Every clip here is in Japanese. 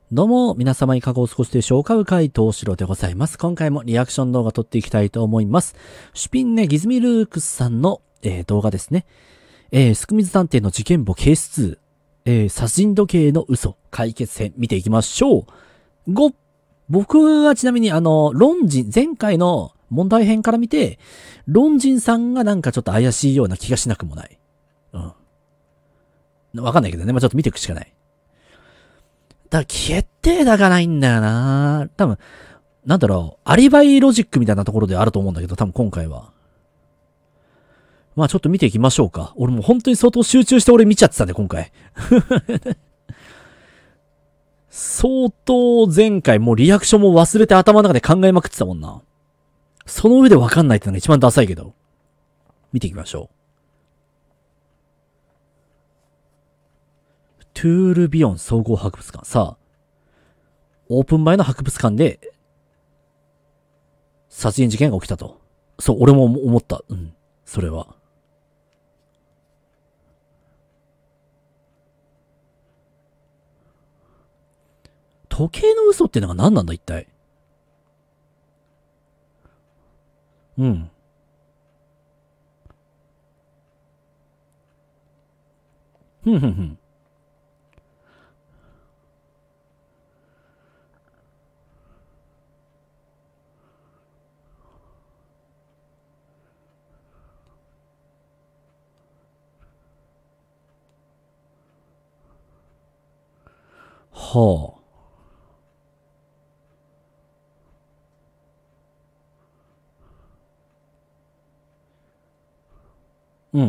どうも、皆様いかがお過ごしでしょうか。うかいとうしろでございます。今回もリアクション動画撮っていきたいと思います。シュピンネギズミルークスさんの、動画ですね。スクミズ探偵の事件簿ケース2、殺人時計の嘘解決編見ていきましょう。5、僕はちなみに前回の問題編から見て、ロンジンさんがなんかちょっと怪しいような気がしなくもない。わかんないけどね。まあ、ちょっと見ていくしかない。だから決定打がないんだよな。多分、なんだろう、アリバイロジックみたいなところであると思うんだけど、多分今回は。まあちょっと見ていきましょうか。俺もう本当に相当集中して俺見ちゃってたね、今回。相当前回もうリアクションも忘れて頭の中で考えまくってたもんな。その上でわかんないってのが一番ダサいけど。見ていきましょう。トゥールビヨン総合博物館。さあ、オープン前の博物館で、殺人事件が起きたと。そう、俺も思った。それは。時計の嘘ってのが何なんだ、一体。うん。ふんふんふん。はあ。うん。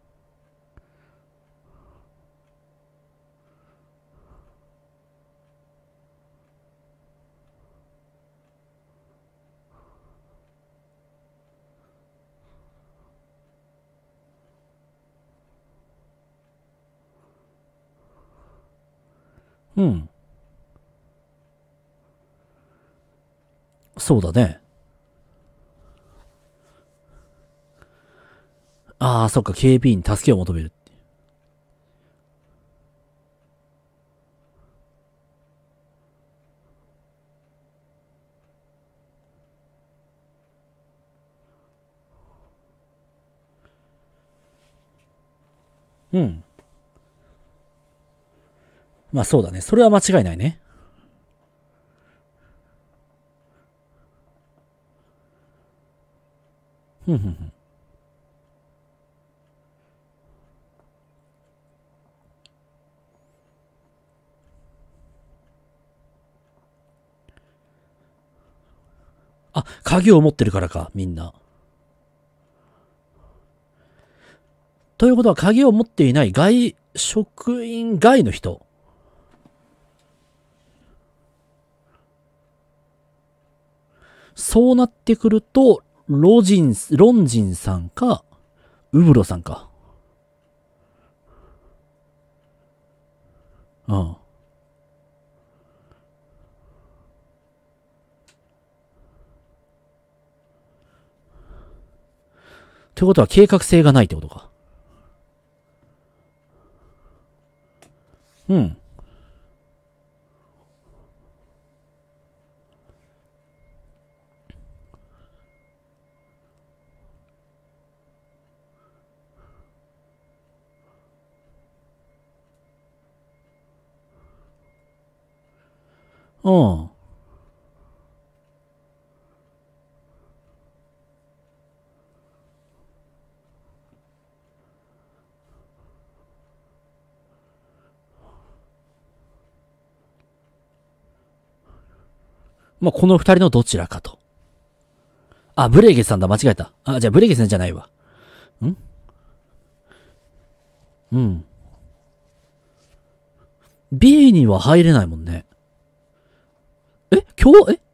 うん。そうだね。ああ、そっか、警備員に助けを求める。うん。まあそうだね。それは間違いないね。ふんふんふん。あ、鍵を持ってるからか、みんな。ということは、鍵を持っていない職員外の人。そうなってくると、ロンジンさんか、ウブロさんか。うん。ということは計画性がないってことか。うん。うん。まあ、この二人のどちらかと。あ、ブレーゲスさんだ、間違えた。あ、じゃあブレーゲスさんじゃないわ。うん。B には入れないもんね。え今日、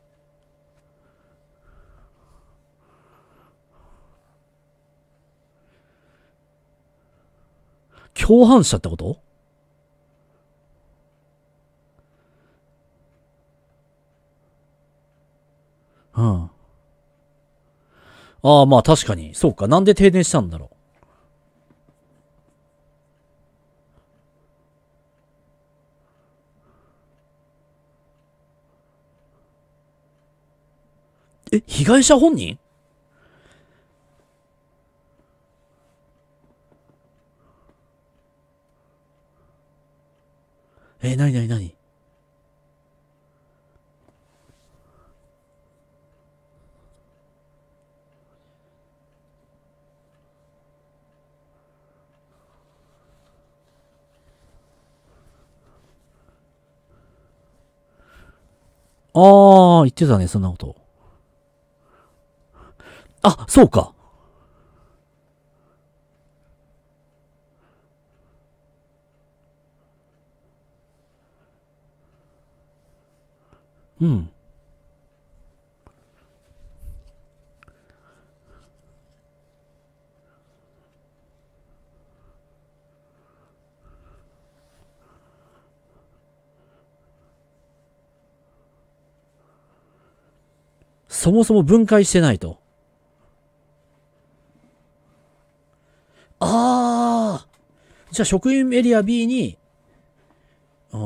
共犯者ってこと？うん。ああ、まあ確かに。そうか。なんで停電したんだろ被害者本人？なになになに？ああ、言ってたね、そんなこと。あ、そうか。うん。そもそも分解してないと。ああ。じゃあ職員エリア B に、うん。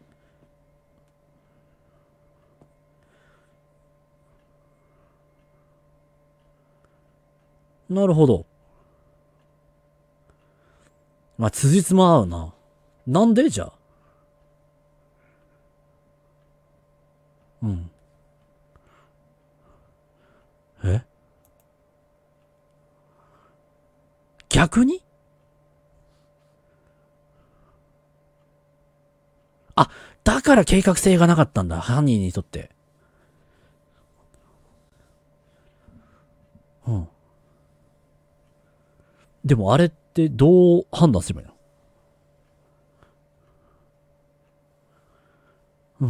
なるほど。まあ、辻褄合うな。なんでじゃあ。うん。え逆に？あ、だから計画性がなかったんだ。犯人にとって。うん。でもあれってどう判断すればいいの？うん。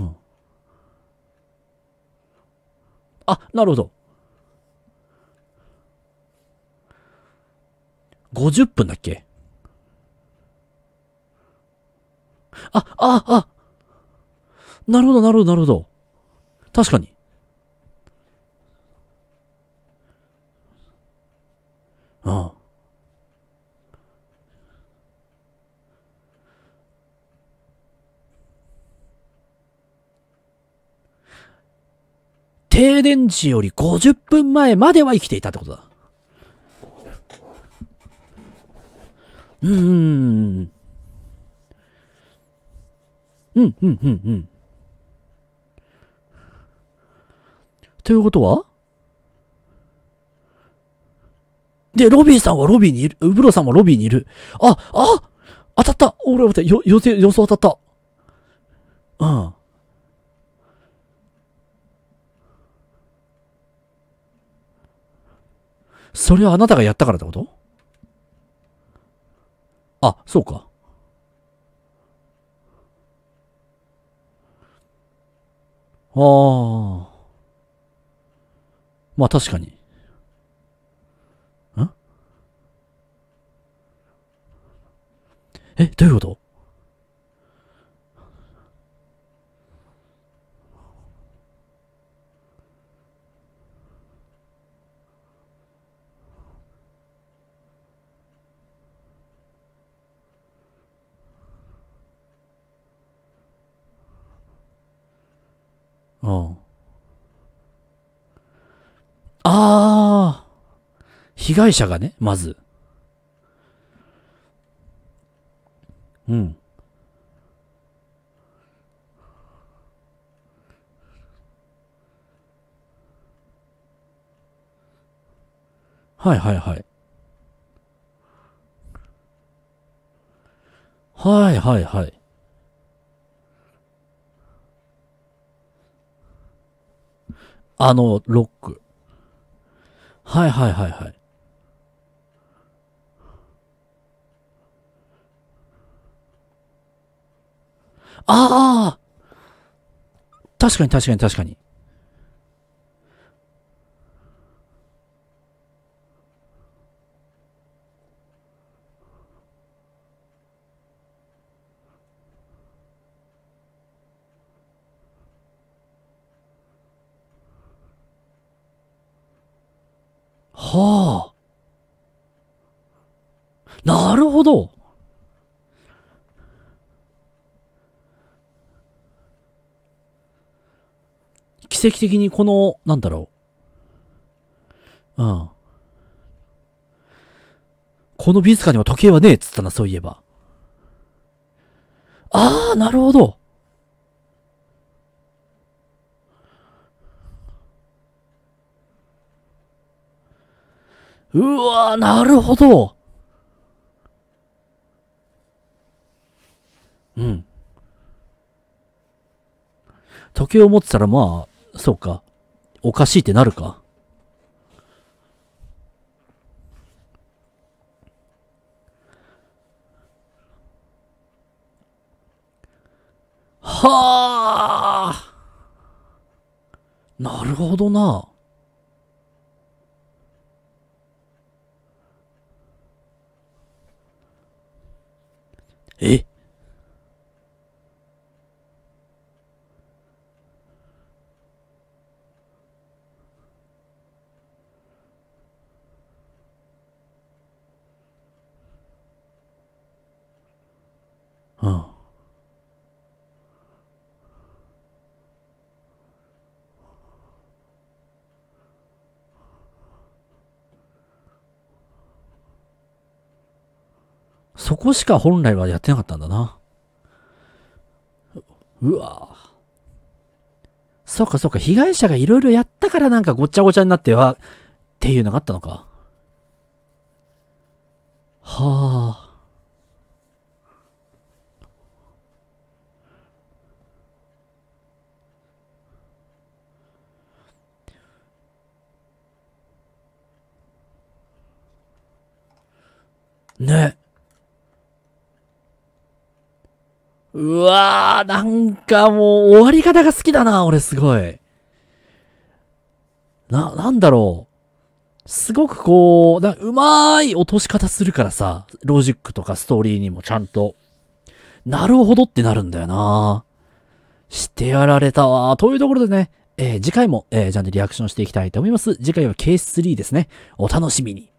あ、なるほど。50分だっけ？あ、なるほど、なるほど、なるほど。確かに。うん。停電時より50分前までは生きていたってことだ。うん、うん、うん、うん、うん、うん。ということはで、ロビーさんはロビーにいる。ウブロさんもロビーにいる。当たった。俺は予想当たった。うん。それはあなたがやったからってこと？あ、そうか。ああ。まあ確かに。んどういうこと？うん。ああ。被害者がね、まず。うん。はいはいはい。はいはいはい。ロック。はいはいはいはい。ああ。確かに確かに確かに。はあ。なるほど。奇跡的にこの、なんだろう。 うん。この美術館には時計はねえっつったな、そういえば。あー、なるほど。うわー、なるほど。うん。時計を持ってたらまあ、そうか。おかしいってなるか。はあ。なるほどな。えうん。そこしか本来はやってなかったんだな。うわぁ。そうかそうか、被害者がいろいろやったからなんかごっちゃごちゃになっては、っていうのがあったのか。はあ。ね。うわぁ、なんかもう終わり方が好きだな、俺すごい。なんだろう。すごくこう、うまーい落とし方するからさ、ロジックとかストーリーにもちゃんと、なるほどってなるんだよな。してやられたわ。というところでね、次回も、ジャンルリアクションしていきたいと思います。次回はケース3ですね。お楽しみに。